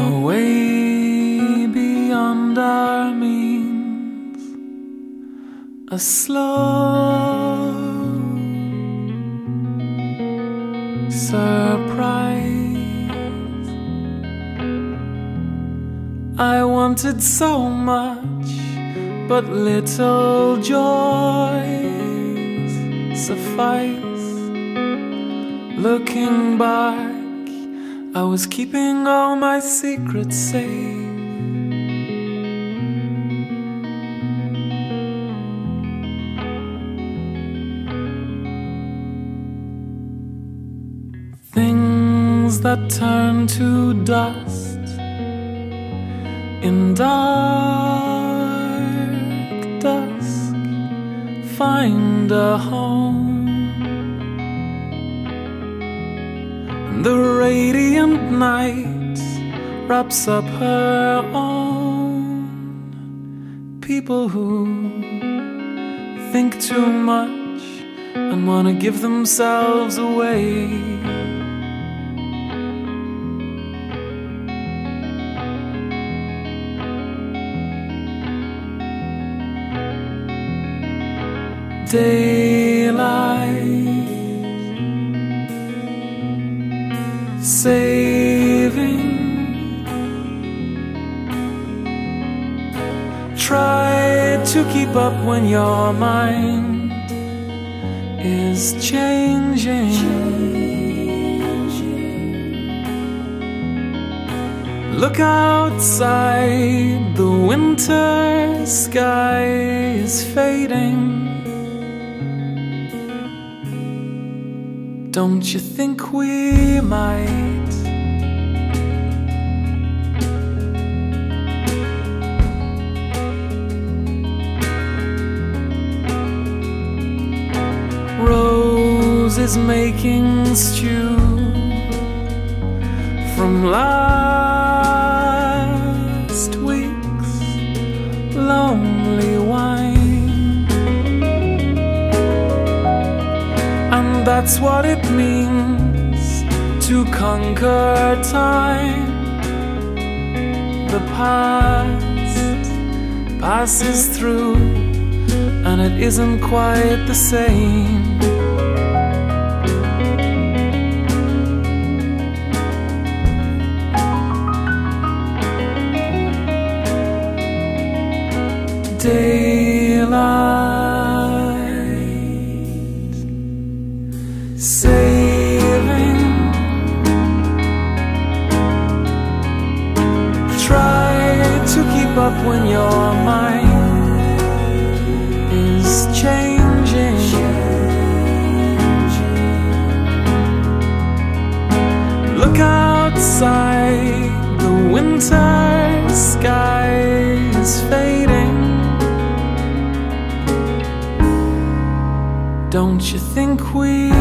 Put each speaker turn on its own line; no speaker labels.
way beyond our means, a slow surprise. I wanted so much, but little joys suffice. Looking back, I was keeping all my secrets safe. Things that turn to dust in dark dusk find a home. The radiant night wraps up her own. People who think too much and wanna give themselves away. Daylight saving, try to keep up when your mind is changing. Look outside, the winter sky is fading. Don't you think we might Roze is making stew from last week's lonely wine. That's what it means to conquer time. The past passes through, and it isn't quite the same. Daylight sailing, try to keep up when your mind is changing. Look outside, the winter sky is fading. Don't you think we